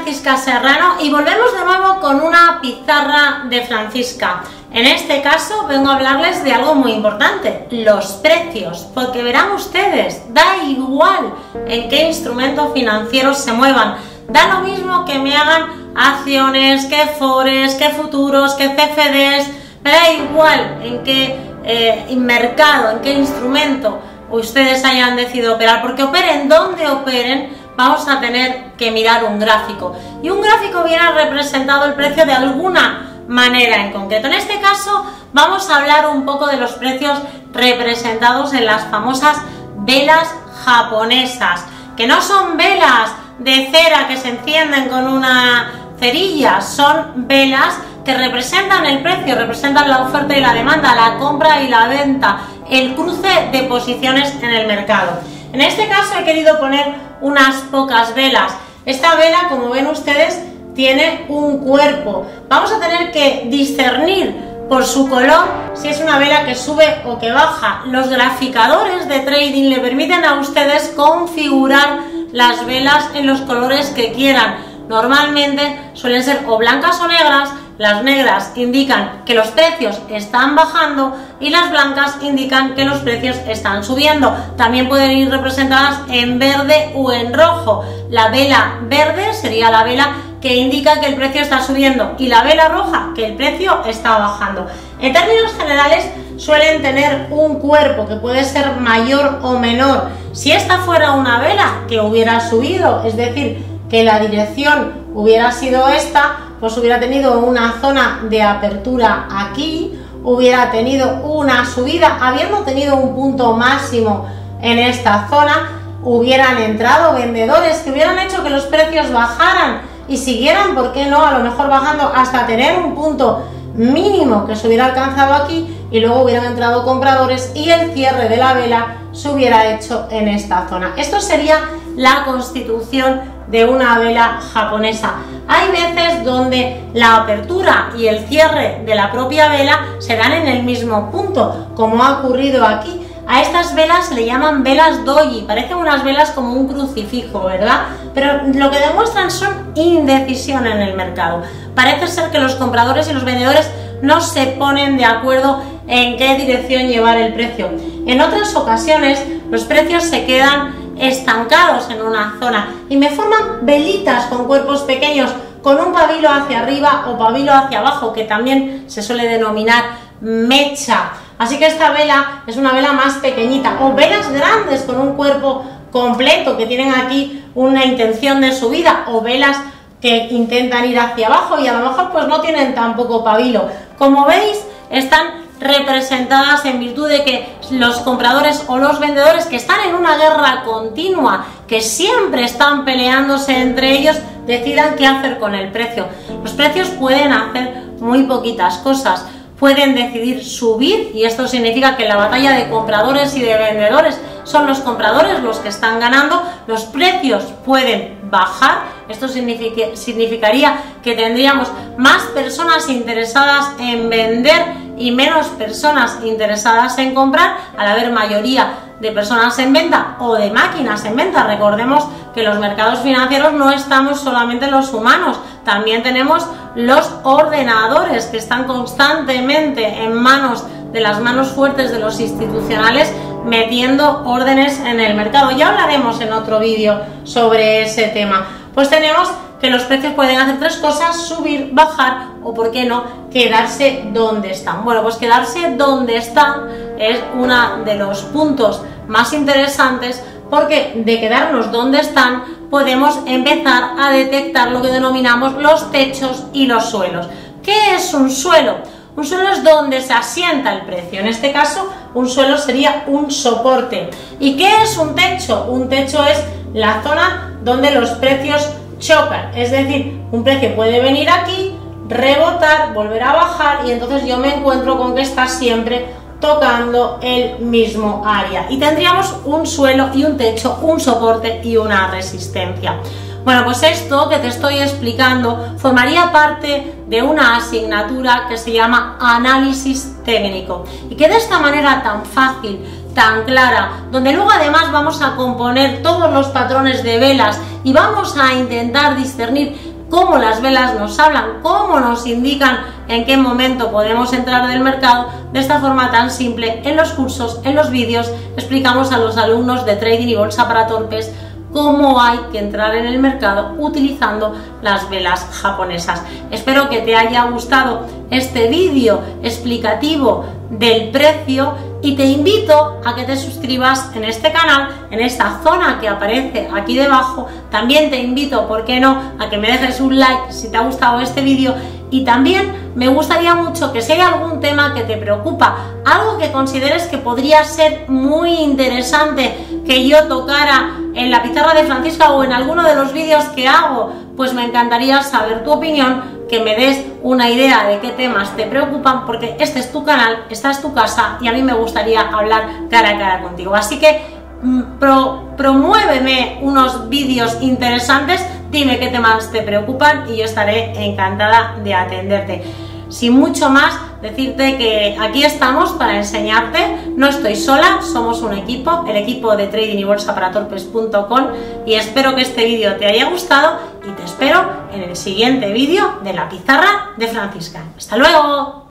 Francisca Serrano y volvemos de nuevo con una pizarra de Francisca. En este caso vengo a hablarles de algo muy importante, los precios, porque verán ustedes, da igual en qué instrumentos financieros se muevan, da lo mismo que me hagan acciones, que forex, que futuros, que CFDs, me da igual en qué mercado, en qué instrumento ustedes hayan decidido operar, porque operen donde operen, vamos a tener que mirar un gráfico. Y un gráfico viene representado el precio de alguna manera en concreto. En este caso vamos a hablar un poco de los precios representados en las famosas velas japonesas, que no son velas de cera que se encienden con una cerilla, son velas que representan el precio, representan la oferta y la demanda, la compra y la venta, el cruce de posiciones en el mercado. En este caso he querido poner unas pocas velas. Esta vela, como ven ustedes, tiene un cuerpo. Vamos a tener que discernir por su color si es una vela que sube o que baja. Los graficadores de trading le permiten a ustedes configurar las velas en los colores que quieran. Normalmente suelen ser o blancas o negras. Las negras indican que los precios están bajando y las blancas indican que los precios están subiendo. También pueden ir representadas en verde o en rojo. La vela verde sería la vela que indica que el precio está subiendo y la vela roja que el precio está bajando. En términos generales suelen tener un cuerpo que puede ser mayor o menor. Si esta fuera una vela que hubiera subido, es decir, que la dirección hubiera sido esta, pues hubiera tenido una zona de apertura aquí, hubiera tenido una subida, habiendo tenido un punto máximo en esta zona, hubieran entrado vendedores que hubieran hecho que los precios bajaran y siguieran, ¿por qué no?, a lo mejor bajando hasta tener un punto mínimo que se hubiera alcanzado aquí y luego hubieran entrado compradores y el cierre de la vela se hubiera hecho en esta zona. Esto sería la constitución de una vela japonesa. Hay veces donde la apertura y el cierre de la propia vela se dan en el mismo punto, como ha ocurrido aquí. A estas velas se le llaman velas doji, parecen unas velas como un crucifijo, ¿verdad? Pero lo que demuestran son indecisión en el mercado. Parece ser que los compradores y los vendedores no se ponen de acuerdo en qué dirección llevar el precio. En otras ocasiones los precios se quedan estancados en una zona y me forman velitas con cuerpos pequeños con un pabilo hacia arriba o pabilo hacia abajo, que también se suele denominar mecha. Así que esta vela es una vela más pequeñita, o velas grandes con un cuerpo completo que tienen aquí una intención de subida, o velas que intentan ir hacia abajo y a lo mejor pues no tienen tampoco pabilo. Como veis, están representadas en virtud de que los compradores o los vendedores, que están en una guerra continua, que siempre están peleándose entre ellos, decidan qué hacer con el precio. Los precios pueden hacer muy poquitas cosas. Pueden decidir subir, y esto significa que en la batalla de compradores y de vendedores son los compradores los que están ganando. Los precios pueden bajar, esto significaría que tendríamos más personas interesadas en vender y menos personas interesadas en comprar, al haber mayoría de personas en venta o de máquinas en venta. Recordemos que los mercados financieros no estamos solamente los humanos, también tenemos los ordenadores que están constantemente en manos de las manos fuertes de los institucionales, metiendo órdenes en el mercado. Ya hablaremos en otro vídeo sobre ese tema. Pues tenemos que los precios pueden hacer tres cosas: subir, bajar o, por qué no, quedarse donde están. Bueno, pues quedarse donde están es uno de los puntos más interesantes, porque de quedarnos donde están podemos empezar a detectar lo que denominamos los techos y los suelos. ¿Qué es un suelo? Un suelo es donde se asienta el precio. En este caso, un suelo sería un soporte. ¿Y qué es un techo? Un techo es la zona donde los precios chocan. Es decir, un precio puede venir aquí, rebotar, volver a bajar, y entonces yo me encuentro con que está siempre tocando el mismo área. Y tendríamos un suelo y un techo, un soporte y una resistencia. Bueno, pues esto que te estoy explicando formaría parte de una asignatura que se llama análisis técnico, y que de esta manera tan fácil, tan clara, donde luego además vamos a componer todos los patrones de velas y vamos a intentar discernir cómo las velas nos hablan, cómo nos indican en qué momento podemos entrar del mercado. De esta forma tan simple, en los cursos, en los vídeos, explicamos a los alumnos de Trading y Bolsa para Torpes cómo hay que entrar en el mercado utilizando las velas japonesas. Espero que te haya gustado este vídeo explicativo del precio y te invito a que te suscribas en este canal, en esta zona que aparece aquí debajo. También te invito, ¿por qué no?, a que me dejes un like si te ha gustado este vídeo. Y también me gustaría mucho que si hay algún tema que te preocupa, algo que consideres que podría ser muy interesante que yo tocara en la pizarra de Francisca o en alguno de los vídeos que hago, pues me encantaría saber tu opinión, que me des una idea de qué temas te preocupan, porque este es tu canal, esta es tu casa y a mí me gustaría hablar cara a cara contigo. Así que promuéveme unos vídeos interesantes, dime qué temas te preocupan y yo estaré encantada de atenderte. Sin mucho más, decirte que aquí estamos para enseñarte, no estoy sola, somos un equipo, el equipo de Trading y Bolsa para Torpes.com, y espero que este vídeo te haya gustado y te espero en el siguiente vídeo de la pizarra de Francisca. ¡Hasta luego!